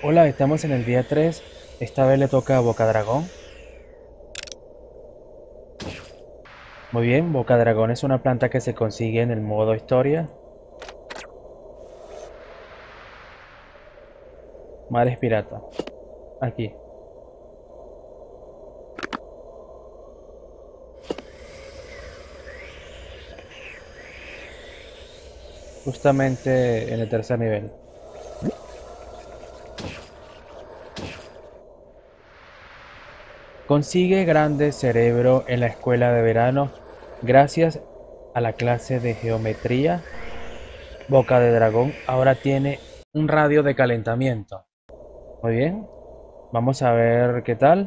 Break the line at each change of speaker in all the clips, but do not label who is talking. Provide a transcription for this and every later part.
Hola, estamos en el día 3. Esta vez le toca a Bocadragón. Muy bien, Bocadragón es una planta que se consigue en el modo historia. Mares pirata. Aquí. Justamente en el tercer nivel. Consigue grande cerebro en la escuela de verano gracias a la clase de geometría. Boca de dragón ahora tiene un radio de calentamiento. Muy bien, vamos a ver qué tal.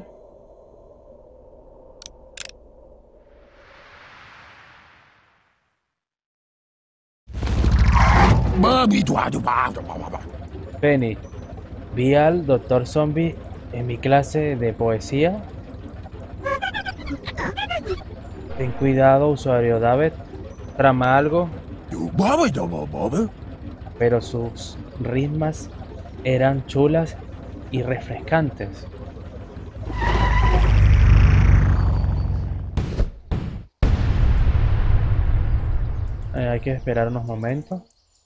Penny, vi al doctor Zombie en mi clase de poesía. Ten cuidado, usuario David. Trama algo, pero sus ritmas eran chulas y refrescantes. Hay que esperar unos momentos.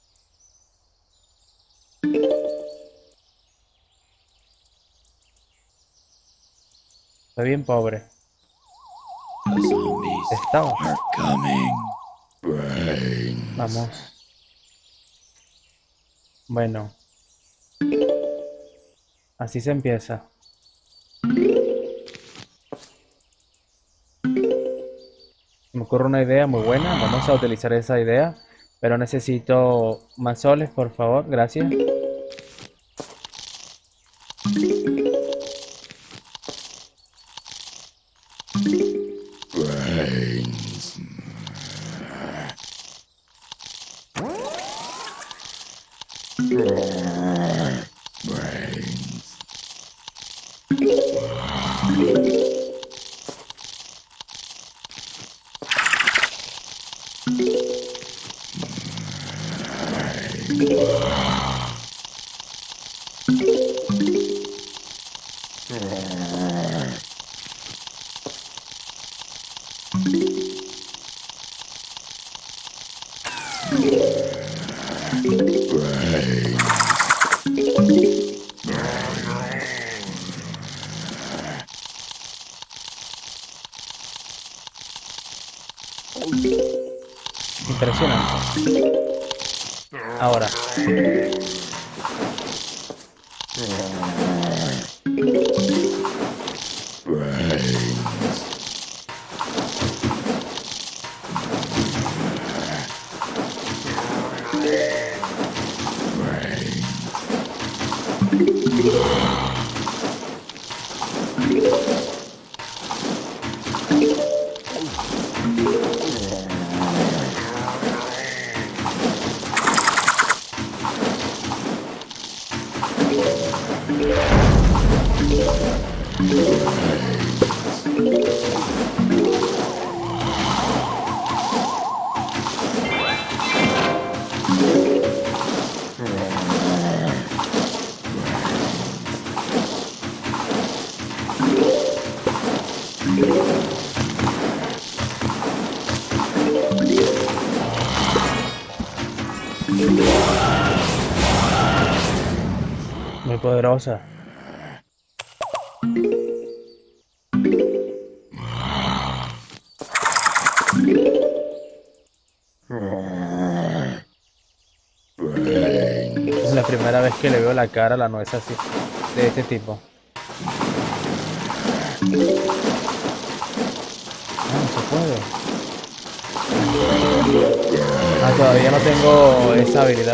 Estoy bien pobre.
The zombies
Estaba.
are coming. Brains.
Vamos. Bueno, así se empieza. Me ocurre una idea muy buena. Vamos a utilizar esa idea. Pero necesito más soles, por favor. Gracias.
Brains. Brains.
Impresionante. Ahora, muy poderosa. Es la primera vez que le veo la cara a la nuez así, de este tipo. Ah, no se puede. Ah, todavía no tengo esa habilidad.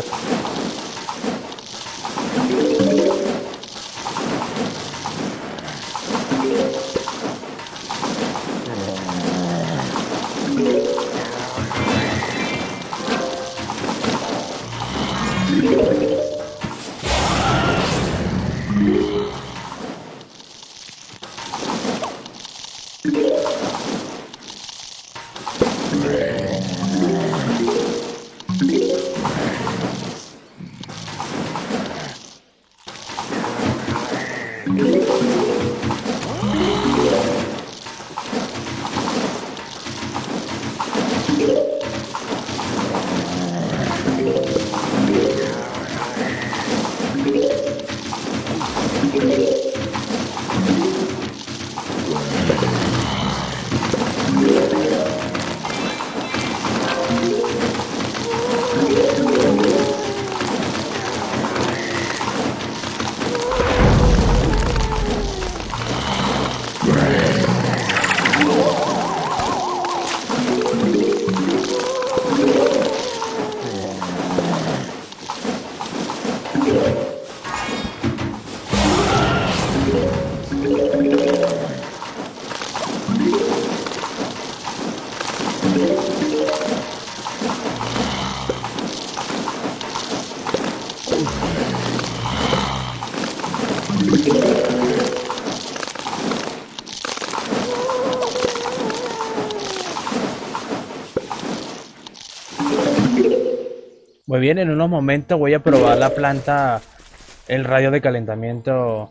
Muy bien, en unos momentos voy a probar la planta, el radio de calentamiento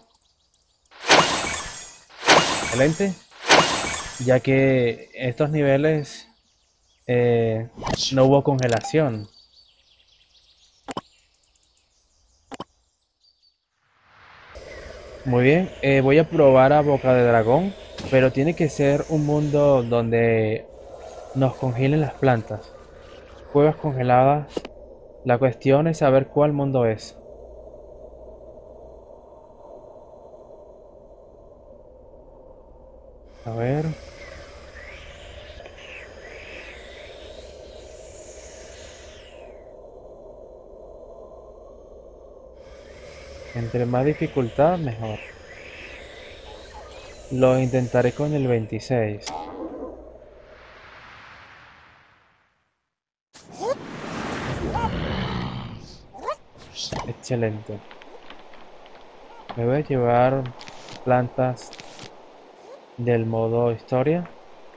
excelente, ya que en estos niveles no hubo congelación. Muy bien, voy a probar a Boca de Dragón, pero tiene que ser un mundo donde nos congelen las plantas. Cuevas congeladas. La cuestión es saber cuál mundo es. A ver. Entre más dificultad, mejor. Lo intentaré con el 26. Excelente. Me voy a llevar plantas del modo historia.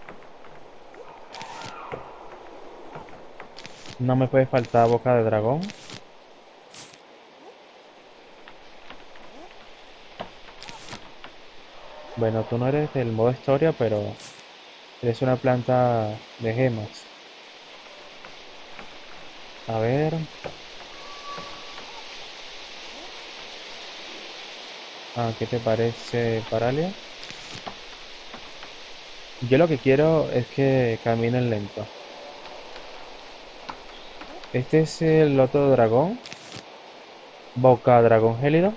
No me puede faltar boca de dragón. Bueno, tú no eres del modo historia, pero eres una planta de gemas. A ver. ¿Qué te parece, Paralia? Yo lo que quiero es que caminen lento. Este es el otro dragón. Boca dragón gélido.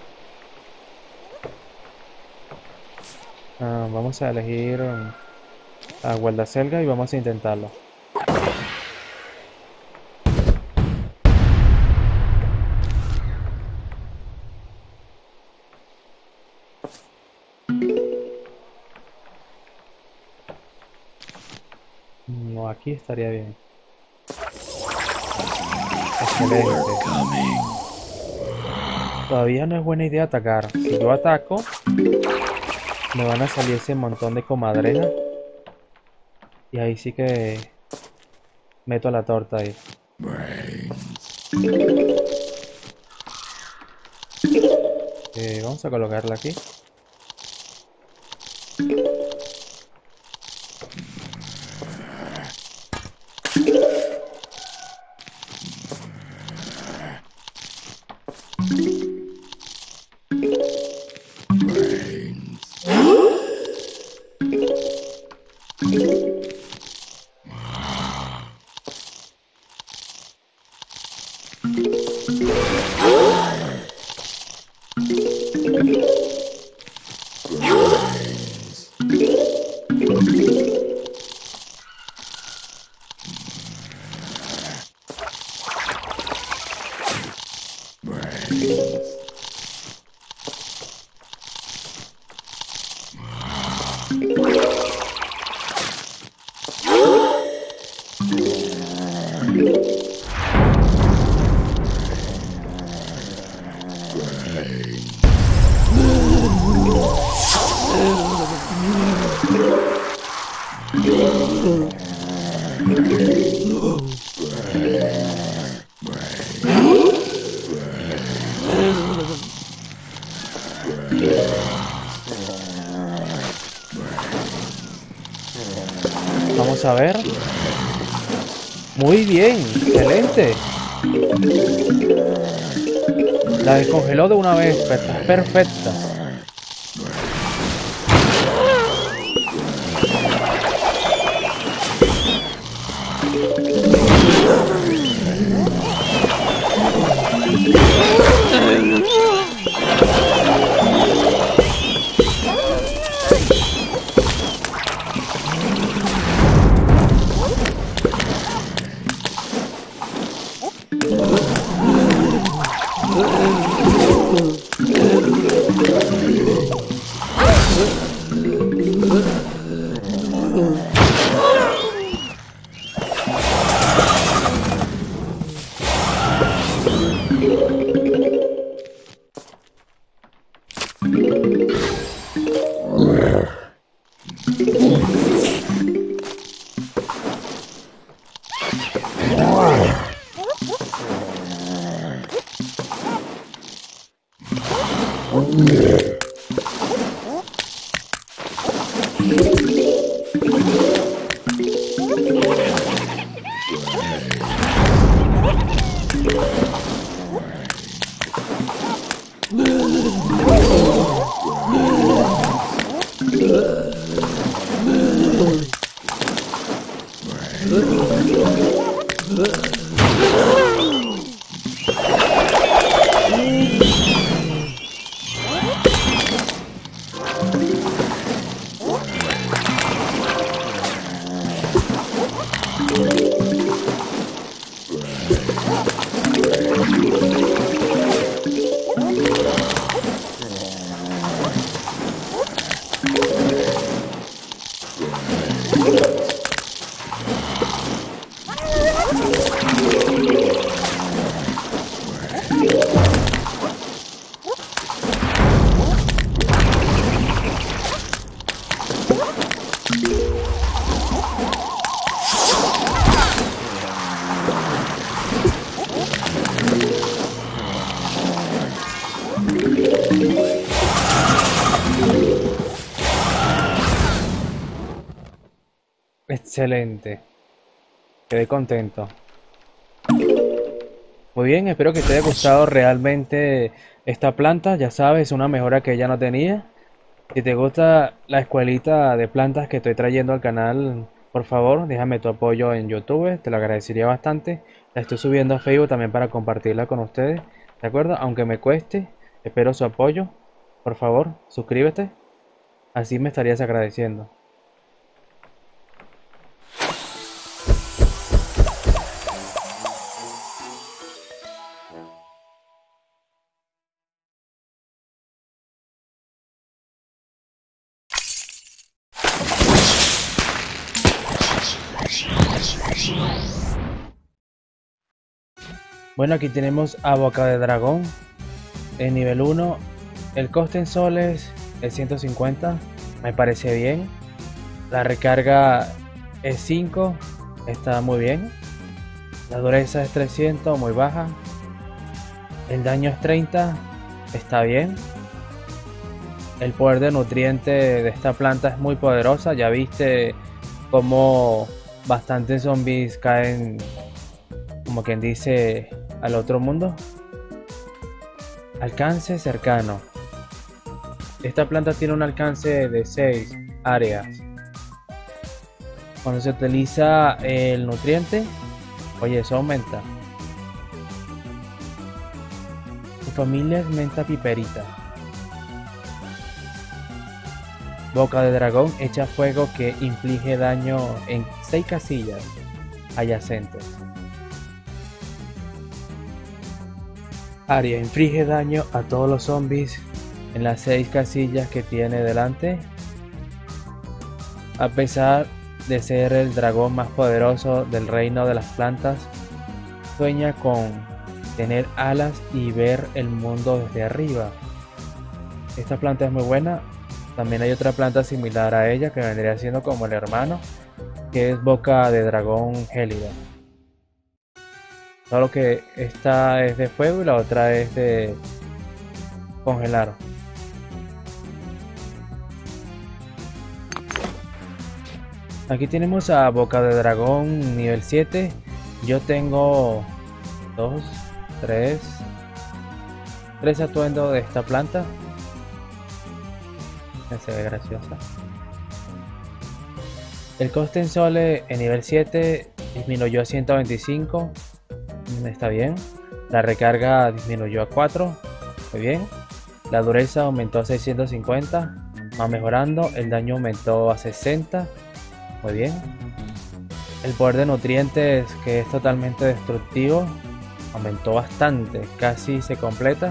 Vamos a elegir a Gualdaselga y vamos a intentarlo. No, aquí estaría bien. Excelente.
Coming.
Todavía no es buena idea atacar. Si yo ataco, me van a salir ese montón de comadrejas. Y ahí sí que meto la torta ahí.
Brains.
Vamos a colocarla aquí.
Brains. Brains.
Vamos a ver. Muy bien, excelente. La descongeló de una vez, está perfecta. Excelente, quedé contento. Muy bien, espero que te haya gustado realmente esta planta. Ya sabes, una mejora que ya no tenía. Si te gusta la escuelita de plantas que estoy trayendo al canal, por favor, déjame tu apoyo en YouTube, te lo agradecería bastante. La estoy subiendo a Facebook también para compartirla con ustedes, ¿de acuerdo? Aunque me cueste, espero su apoyo. Por favor, suscríbete, así me estarías agradeciendo. Bueno, aquí tenemos a Boca de Dragón en nivel 1. El coste en soles es 150, me parece bien. La recarga es 5, está muy bien. La dureza es 300, muy baja. El daño es 30, está bien. El poder de nutriente de esta planta es muy poderosa. Ya viste cómo bastantes zombies caen, como quien dice, al otro mundo. Alcance cercano. Esta planta tiene un alcance de 6 áreas. Cuando se utiliza el nutriente, oye, eso aumenta. Su familia es menta piperita. Boca de dragón echa fuego que inflige daño en 6 casillas adyacentes. Área inflige daño a todos los zombies en las 6 casillas que tiene delante. A pesar de ser el dragón más poderoso del reino de las plantas, sueña con tener alas y ver el mundo desde arriba. Esta planta es muy buena. También hay otra planta similar a ella que vendría siendo como el hermano, que es boca de dragón gélida. Solo que esta es de fuego y la otra es de congelar. Aquí tenemos a boca de dragón nivel 7. Yo tengo 2, 3 atuendos de esta planta. Se ve graciosa. El coste en soles en nivel 7 disminuyó a 125. Está bien. La recarga disminuyó a 4. Muy bien. La dureza aumentó a 650. Va mejorando. El daño aumentó a 60. Muy bien. El poder de nutrientes, que es totalmente destructivo, aumentó bastante. Casi se completa.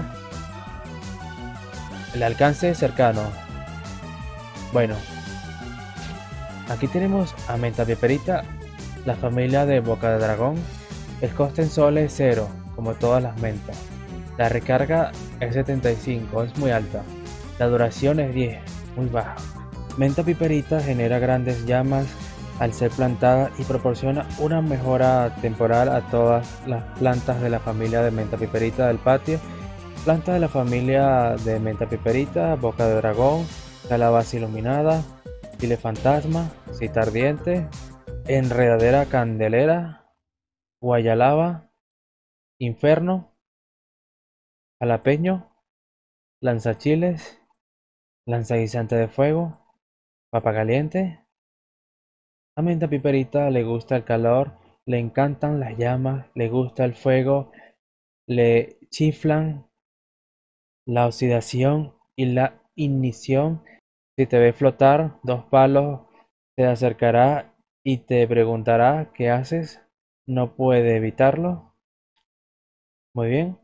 El alcance cercano. Bueno, aquí tenemos a menta piperita, la familia de boca de dragón. El coste en soles es 0, como todas las mentas. La recarga es 75, es muy alta. La duración es 10, muy baja. Menta piperita genera grandes llamas al ser plantada y proporciona una mejora temporal a todas las plantas de la familia de menta piperita del patio Planta de la familia de menta piperita, boca de dragón, calabaza iluminada, chile fantasma, cita ardiente, enredadera candelera, guayalaba, inferno, jalapeño, lanzachiles, lanzaguisante de fuego, papa caliente. A menta piperita le gusta el calor, le encantan las llamas, le gusta el fuego, le chiflan la oxidación y la ignición. Si te ve flotar dos palos, se acercará y te preguntará qué haces. No puede evitarlo. Muy bien.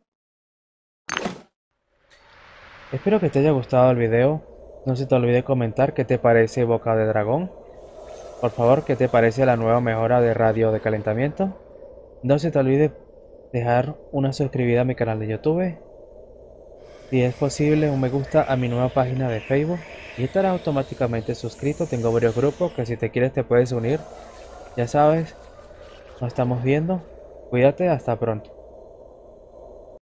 Espero que te haya gustado el video. No se te olvide comentar qué te parece Boca de Dragón. Por favor, qué te parece la nueva mejora de radio de calentamiento. No se te olvide dejar una suscribida a mi canal de YouTube. Si es posible, un me gusta a mi nueva página de Facebook y estarás automáticamente suscrito. Tengo varios grupos que si te quieres te puedes unir. Ya sabes, nos estamos viendo. Cuídate, hasta pronto.